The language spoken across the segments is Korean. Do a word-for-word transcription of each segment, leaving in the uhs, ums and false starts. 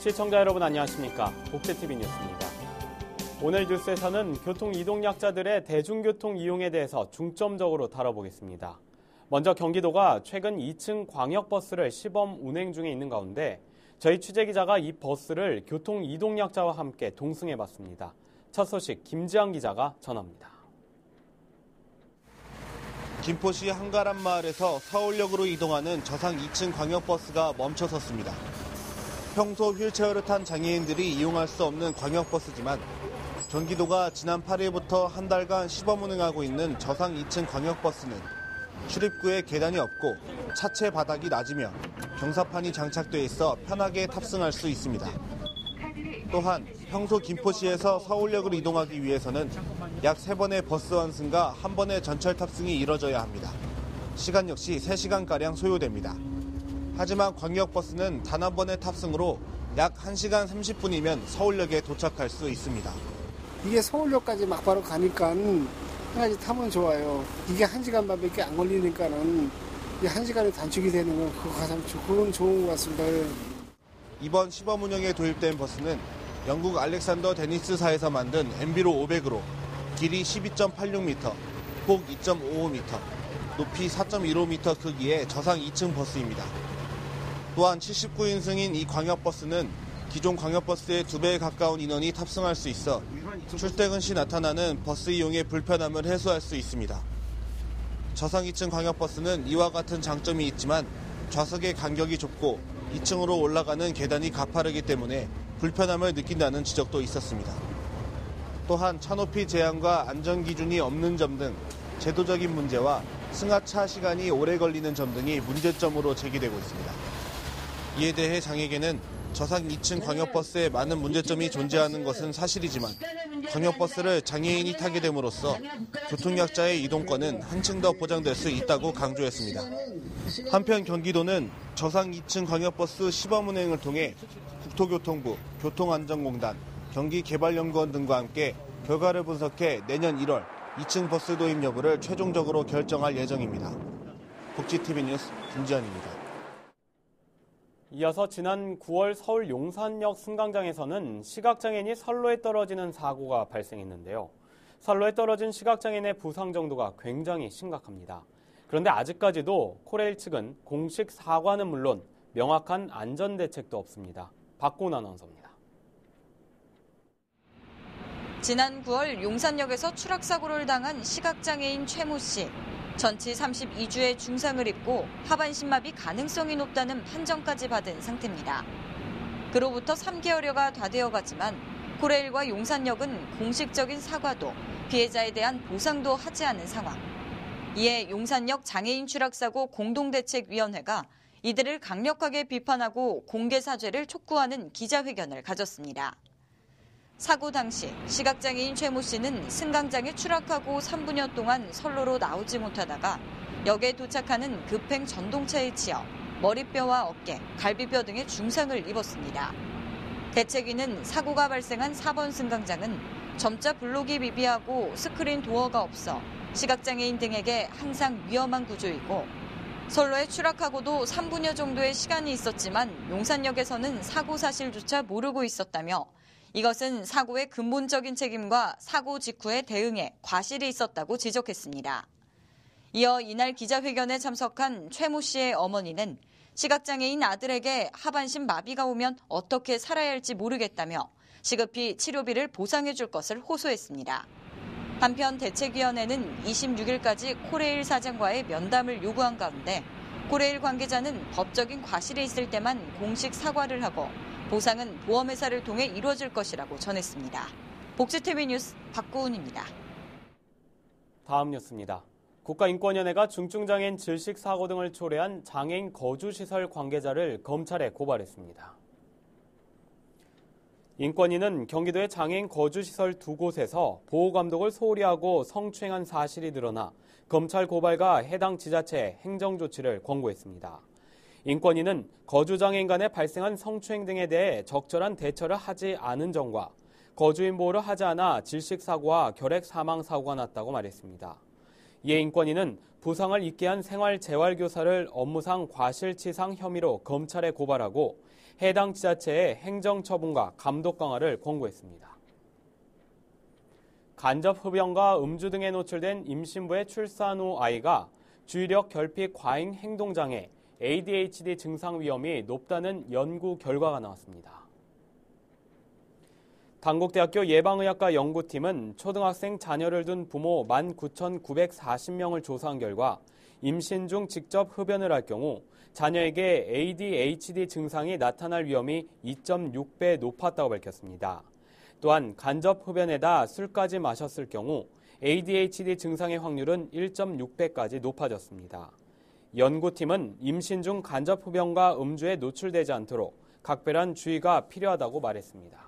시청자 여러분 안녕하십니까? 복제티비 뉴스입니다. 오늘 뉴스에서는 교통 이동약자들의 대중교통 이용에 대해서 중점적으로 다뤄보겠습니다. 먼저 경기도가 최근 이 층 광역버스를 시범 운행 중에 있는 가운데 저희 취재기자가 이 버스를 교통 이동약자와 함께 동승해봤습니다. 첫 소식 김지한 기자가 전합니다. 김포시 한가람 마을에서 서울역으로 이동하는 저상 이 층 광역버스가 멈춰섰습니다. 평소 휠체어를 탄 장애인들이 이용할 수 없는 광역버스지만 경기도가 지난 팔 일부터 한 달간 시범 운행하고 있는 저상 이 층 광역버스는 출입구에 계단이 없고 차체 바닥이 낮으며 경사판이 장착돼 있어 편하게 탑승할 수 있습니다. 또한 평소 김포시에서 서울역으로 이동하기 위해서는 약 세 번의 버스 환승과 한 번의 전철 탑승이 이뤄져야 합니다. 시간 역시 세 시간가량 소요됩니다. 하지만 광역버스는 단 한 번의 탑승으로 약 한 시간 삼십 분이면 서울역에 도착할 수 있습니다. 이게 서울역까지 막바로 가니까 한 가지 타면 좋아요. 이게 한 시간밖에 안 걸리니까는 한 시간이 단축이 되는 건 그거 가장 그건 좋은 것 같습니다. 이번 시범 운영에 도입된 버스는 영국 알렉산더 데니스사에서 만든 엠비로 오백으로 길이 십이 점 팔육 미터, 폭 이 점 오오 미터, 높이 사 점 일오 미터 크기의 저상 이 층 버스입니다. 또한 칠십구 인승인 이 광역버스는 기존 광역버스의 두 배에 가까운 인원이 탑승할 수 있어 출퇴근 시 나타나는 버스 이용의 불편함을 해소할 수 있습니다. 저상 이 층 광역버스는 이와 같은 장점이 있지만 좌석의 간격이 좁고 이 층으로 올라가는 계단이 가파르기 때문에 불편함을 느낀다는 지적도 있었습니다. 또한 차높이 제한과 안전기준이 없는 점 등 제도적인 문제와 승하차 시간이 오래 걸리는 점 등이 문제점으로 제기되고 있습니다. 이에 대해 장에게는 저상 이 층 광역버스에 많은 문제점이 존재하는 것은 사실이지만 광역버스를 장애인이 타게 됨으로써 교통약자의 이동권은 한층 더 보장될 수 있다고 강조했습니다. 한편 경기도는 저상 이 층 광역버스 시범 운행을 통해 국토교통부, 교통안전공단, 경기개발연구원 등과 함께 결과를 분석해 내년 일월 이 층 버스 도입 여부를 최종적으로 결정할 예정입니다. 복지티비 뉴스 김지현입니다. 이어서 지난 구월 서울 용산역 승강장에서는 시각장애인이 선로에 떨어지는 사고가 발생했는데요. 선로에 떨어진 시각장애인의 부상 정도가 굉장히 심각합니다. 그런데 아직까지도 코레일 측은 공식 사과는 물론 명확한 안전대책도 없습니다. 박고은 아나운서입니다. 지난 구월 용산역에서 추락사고를 당한 시각장애인 최모 씨. 전치 삼십이 주의 중상을 입고 하반신마비 가능성이 높다는 판정까지 받은 상태입니다. 그로부터 삼 개월여가 다 되어가지만 코레일과 용산역은 공식적인 사과도 피해자에 대한 보상도 하지 않은 상황. 이에 용산역 장애인 추락사고 공동대책위원회가 이들을 강력하게 비판하고 공개 사죄를 촉구하는 기자회견을 가졌습니다. 사고 당시 시각장애인 최모 씨는 승강장에 추락하고 삼 분여 동안 선로로 나오지 못하다가 역에 도착하는 급행 전동차에 치여 머리뼈와 어깨, 갈비뼈 등의 중상을 입었습니다. 대책위는 사고가 발생한 사 번 승강장은 점자 블록이 미비하고 스크린 도어가 없어 시각장애인 등에게 항상 위험한 구조이고 선로에 추락하고도 삼 분여 정도의 시간이 있었지만 용산역에서는 사고 사실조차 모르고 있었다며 이것은 사고의 근본적인 책임과 사고 직후의 대응에 과실이 있었다고 지적했습니다. 이어 이날 기자회견에 참석한 최모 씨의 어머니는 시각장애인 아들에게 하반신 마비가 오면 어떻게 살아야 할지 모르겠다며 시급히 치료비를 보상해 줄 것을 호소했습니다. 한편 대책위원회는 이십육 일까지 코레일 사장과의 면담을 요구한 가운데 코레일 관계자는 법적인 과실이 있을 때만 공식 사과를 하고 보상은 보험회사를 통해 이루어질 것이라고 전했습니다. 복지티비 뉴스 박고은입니다. 다음 뉴스입니다. 국가인권위원회가 중증장애인 질식사고 등을 초래한 장애인 거주시설 관계자를 검찰에 고발했습니다. 인권위는 경기도의 장애인 거주시설 두 곳에서 보호감독을 소홀히 하고 성추행한 사실이 드러나 검찰 고발과 해당 지자체에 행정조치를 권고했습니다. 인권위는 거주장애인 간에 발생한 성추행 등에 대해 적절한 대처를 하지 않은 점과 거주인 보호를 하지 않아 질식사고와 결핵사망사고가 났다고 말했습니다. 이에 인권위는 부상을 입게 한 생활재활교사를 업무상 과실치상 혐의로 검찰에 고발하고 해당 지자체의 행정처분과 감독 강화를 권고했습니다. 간접 흡연과 음주 등에 노출된 임신부의 출산 후 아이가 주의력 결핍 과잉 행동장애, 에이디에이치디 증상 위험이 높다는 연구 결과가 나왔습니다. 단국대학교 예방의학과 연구팀은 초등학생 자녀를 둔 부모 만 구천구백사십 명을 조사한 결과 임신 중 직접 흡연을 할 경우 자녀에게 에이디에이치디 증상이 나타날 위험이 이 점 육 배 높았다고 밝혔습니다. 또한 간접 흡연에다 술까지 마셨을 경우 에이디에이치디 증상의 확률은 일 점 육 배까지 높아졌습니다. 연구팀은 임신 중 간접 흡연과 음주에 노출되지 않도록 각별한 주의가 필요하다고 말했습니다.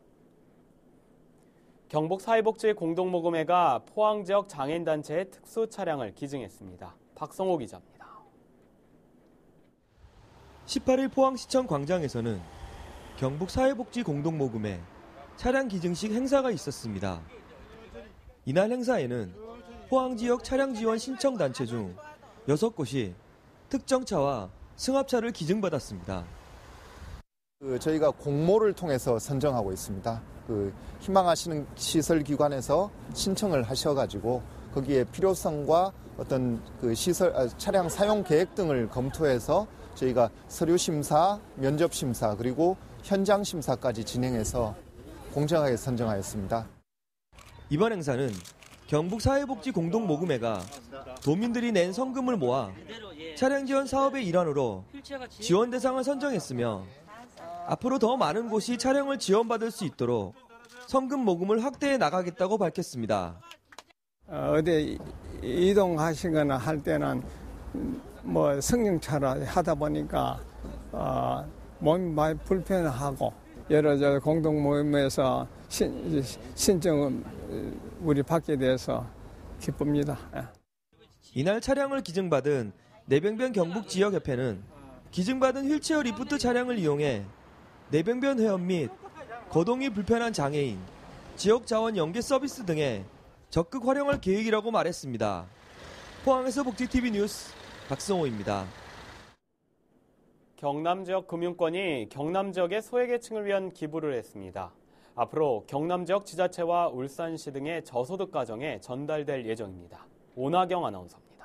경북사회복지공동모금회가 포항 지역 장애인단체의 특수 차량을 기증했습니다. 박성호 기자입니다. 십팔 일 포항시청 광장에서는 경북사회복지공동모금회 차량 기증식 행사가 있었습니다. 이날 행사에는 포항 지역 차량 지원 신청 단체 중 여섯 곳이 특정 차와 승합차를 기증받았습니다. 그 저희가 공모를 통해서 선정하고 있습니다. 그 희망하시는 시설기관에서 신청을 하셔가지고 거기에 필요성과 어떤 그 시설 아, 차량 사용 계획 등을 검토해서 저희가 서류 심사, 면접 심사 그리고 현장 심사까지 진행해서 공정하게 선정하였습니다. 이번 행사는 경북사회복지공동모금회가 도민들이 낸 성금을 모아 차량 지원 사업의 일환으로 지원 대상을 선정했으며 앞으로 더 많은 곳이 차량을 지원받을 수 있도록 성금 모금을 확대해 나가겠다고 밝혔습니다. 어디 이동하시거나 할 때는 뭐 승용차라 하다 보니까 어, 몸이 많이 불편하고 여러 저 공동 모임에서 신, 신청을 우리 받게 돼서 기쁩니다. 이날 차량을 기증받은 내병변 경북지역협회는 기증받은 휠체어 리프트 차량을 이용해 내병변 회원 및 거동이 불편한 장애인, 지역 자원 연계 서비스 등에 적극 활용할 계획이라고 말했습니다. 포항에서 복지티비 뉴스 박성호입니다. 경남 지역 금융권이 경남 지역의 소외계층을 위한 기부를 했습니다. 앞으로 경남 지역 지자체와 울산시 등의 저소득 가정에 전달될 예정입니다. 오나경 아나운서입니다.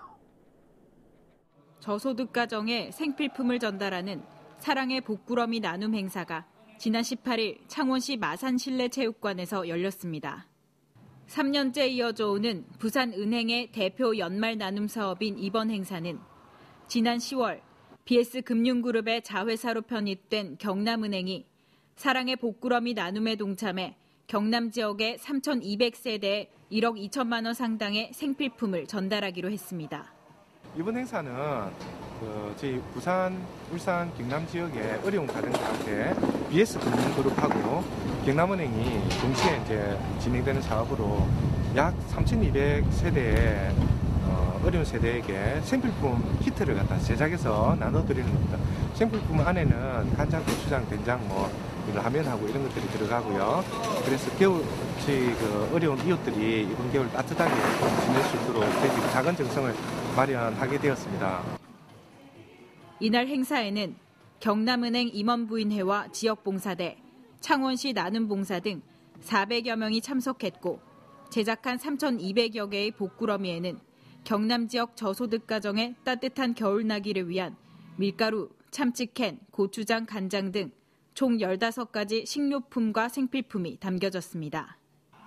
저소득 가정에 생필품을 전달하는 사랑의 복구러미 나눔 행사가 지난 십팔 일 창원시 마산 실내체육관에서 열렸습니다. 삼 년째 이어져 오는 부산은행의 대표 연말 나눔 사업인 이번 행사는 지난 시월 비에스금융그룹의 자회사로 편입된 경남은행이 사랑의 복구러미 나눔에 동참해 경남 지역의 삼천이백 세대에 일억 이천만 원 상당의 생필품을 전달하기로 했습니다. 이번 행사는 그 저희 부산, 울산, 경남 지역의 어려운 가정들한테 비에스금융그룹하고 경남은행이 동시에 이제 진행되는 사업으로 약 삼천이백 세대의 어, 어려운 세대에게 생필품 키트를 갖다 제작해서 나눠드리는 겁니다. 생필품 안에는 간장, 고추장, 된장, 뭐 라면하고 이런 것들이 들어가고요. 그래서 겨울 저희 그 어려운 이웃들이 이번 겨울 따뜻하게 지낼 수 있도록 작은 정성을 마련하게 되었습니다. 이날 행사에는 경남은행 임원부인회와 지역봉사대, 창원시 나눔봉사 등 사백여 명이 참석했고 제작한 삼천이백여 개의 복구러미에는 경남 지역 저소득 가정의 따뜻한 겨울나기를 위한 밀가루, 참치캔, 고추장, 간장 등 총 열다섯 가지 식료품과 생필품이 담겨졌습니다.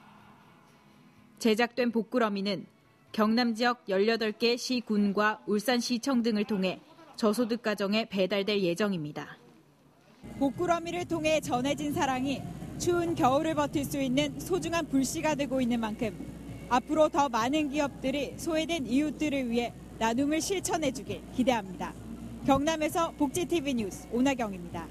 제작된 복구러미는 경남 지역 열여덟 개 시, 군과 울산시청 등을 통해 저소득 가정에 배달될 예정입니다. 복구러미를 통해 전해진 사랑이 추운 겨울을 버틸 수 있는 소중한 불씨가 되고 있는 만큼 앞으로 더 많은 기업들이 소외된 이웃들을 위해 나눔을 실천해주길 기대합니다. 경남에서 복지티비 뉴스 오나경입니다.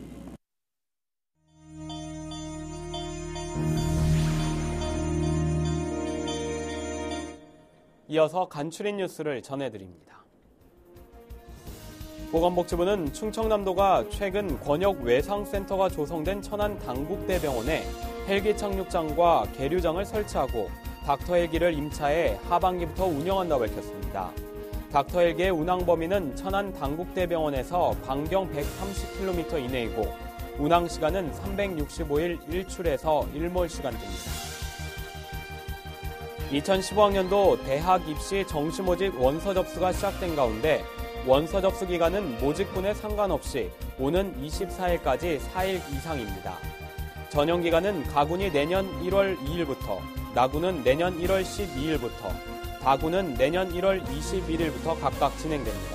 이어서 간추린 뉴스를 전해드립니다. 보건복지부는 충청남도가 최근 권역 외상센터가 조성된 천안 당국대병원에 헬기 착륙장과 계류장을 설치하고 닥터헬기를 임차해 하반기부터 운영한다고 밝혔습니다. 닥터헬기의 운항 범위는 천안 당국대병원에서 반경 백삼십 킬로미터 이내이고 운항 시간은 삼백육십오 일 일 출에서 일 몰 시간대입니다. 이천십오 학년도 대학 입시 정시 모집 원서 접수가 시작된 가운데 원서 접수 기간은 모집군에 상관없이 오는 이십사 일까지 사 일 이상입니다. 전형 기간은 가군이 내년 일월 이일부터, 나군은 내년 일월 십이일부터, 다군은 내년 일월 이십일일부터 각각 진행됩니다.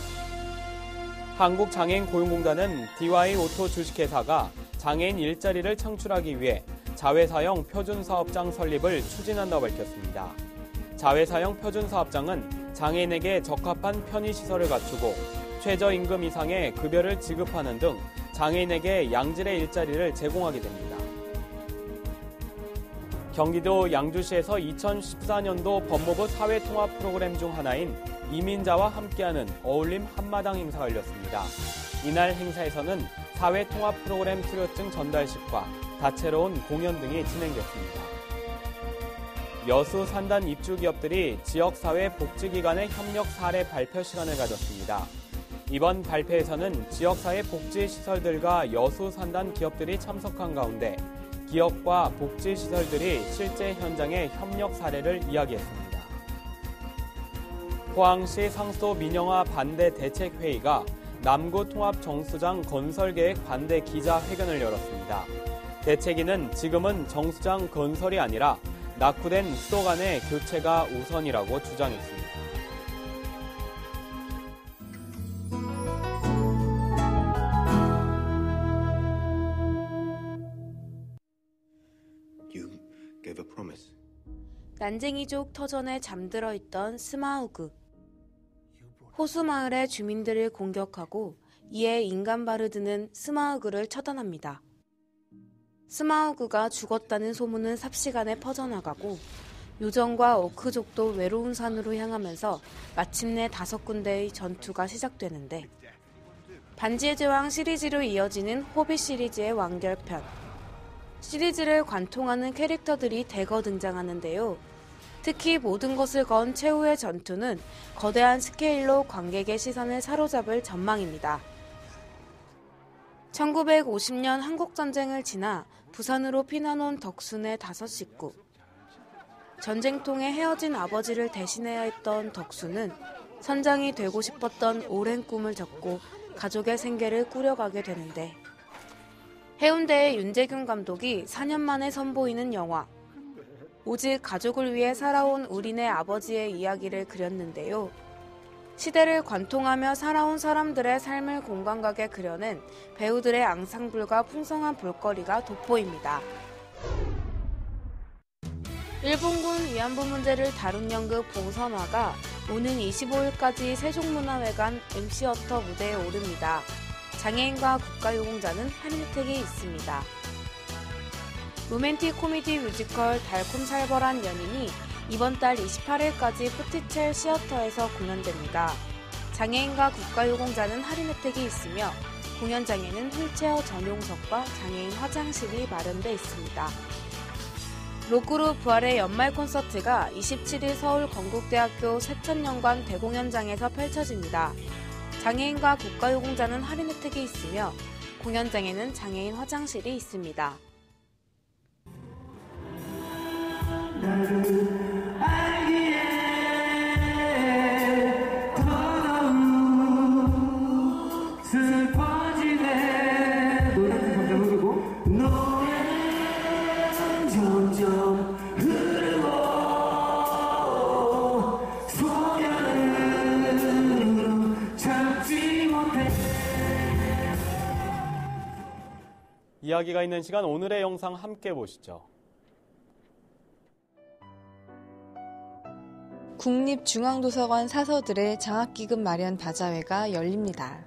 한국장애인고용공단은 디와이오토 주식회사가 장애인 일자리를 창출하기 위해 자회사형 표준사업장 설립을 추진한다고 밝혔습니다. 자회사형 표준사업장은 장애인에게 적합한 편의시설을 갖추고 최저임금 이상의 급여를 지급하는 등 장애인에게 양질의 일자리를 제공하게 됩니다. 경기도 양주시에서 이천십사 년도 법무부 사회통합 프로그램 중 하나인 이민자와 함께하는 어울림 한마당 행사가 열렸습니다. 이날 행사에서는 사회통합 프로그램 수료증 전달식과 다채로운 공연 등이 진행됐습니다. 여수 산단 입주기업들이 지역사회 복지기관의 협력 사례 발표 시간을 가졌습니다. 이번 발표에서는 지역사회 복지시설들과 여수 산단 기업들이 참석한 가운데 기업과 복지시설들이 실제 현장의 협력 사례를 이야기했습니다. 포항시 상소 민영화 반대 대책회의가 남구 통합 정수장 건설계획 반대 기자회견을 열었습니다. 대책위는 지금은 정수장 건설이 아니라 낙후된 수도 간의 교체가 우선이라고 주장했습니다. 난쟁이족 터전에 잠들어 있던 스마우그. 호수마을의 주민들을 공격하고 이에 인간바르드는 스마우그를 처단합니다. 스마우그가 죽었다는 소문은 삽시간에 퍼져나가고 요정과 오크족도 외로운 산으로 향하면서 마침내 다섯 군데의 전투가 시작되는데 반지의 제왕 시리즈로 이어지는 호빗 시리즈의 완결편. 시리즈를 관통하는 캐릭터들이 대거 등장하는데요. 특히 모든 것을 건 최후의 전투는 거대한 스케일로 관객의 시선을 사로잡을 전망입니다. 천구백오십 년 한국전쟁을 지나 부산으로 피난 온 덕순의 다섯 식구. 전쟁통에 헤어진 아버지를 대신해야 했던 덕순은 선장이 되고 싶었던 오랜 꿈을 접고 가족의 생계를 꾸려가게 되는데 해운대의 윤재균 감독이 사 년 만에 선보이는 영화 오직 가족을 위해 살아온 우리네 아버지의 이야기를 그렸는데요. 시대를 관통하며 살아온 사람들의 삶을 공감가게 그려낸 배우들의 앙상블과 풍성한 볼거리가 돋보입니다. 일본군 위안부 문제를 다룬 연극 봉선화가 오는 이십오 일까지 세종문화회관 엠씨어터 무대에 오릅니다. 장애인과 국가유공자는 할인 혜택이 있습니다. 로맨틱 코미디 뮤지컬 달콤살벌한 연인이 이번 달 이십팔 일까지 푸티첼 시어터에서 공연됩니다. 장애인과 국가유공자는 할인 혜택이 있으며 공연장에는 휠체어 전용석과 장애인 화장실이 마련돼 있습니다. 록그룹 부활의 연말 콘서트가 이십칠 일 서울 건국대학교 세천년관 대공연장에서 펼쳐집니다. 장애인과 국가유공자는 할인 혜택이 있으며 공연장에는 장애인 화장실이 있습니다. 나를 알기에 더더욱 슬퍼지네. 노래는 점점 흐르고 노래는 점점 흐르고 소녀는 참지 못해. 이야기가 있는 시간, 오늘의 영상 함께 보시죠. 국립중앙도서관 사서들의 장학기금 마련 바자회가 열립니다.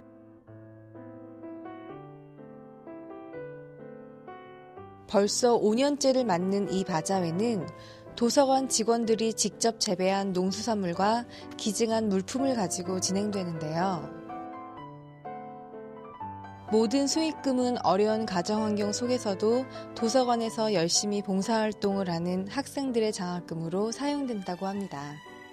벌써 오 년째를 맞는 이 바자회는 도서관 직원들이 직접 재배한 농수산물과 기증한 물품을 가지고 진행되는데요. 모든 수익금은 어려운 가정환경 속에서도 도서관에서 열심히 봉사활동을 하는 학생들의 장학금으로 사용된다고 합니다.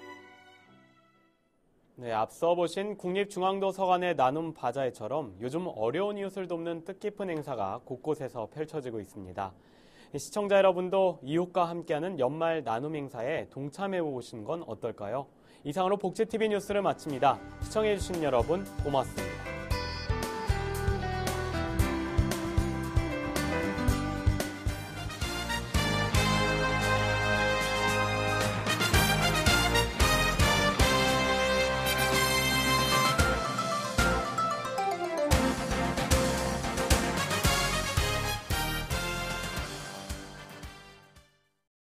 네, 앞서 보신 국립중앙도서관의 나눔 바자회처럼 요즘 어려운 이웃을 돕는 뜻깊은 행사가 곳곳에서 펼쳐지고 있습니다. 시청자 여러분도 이웃과 함께하는 연말 나눔 행사에 동참해 보시는 건 어떨까요? 이상으로 복지티비 뉴스를 마칩니다. 시청해주신 여러분 고맙습니다.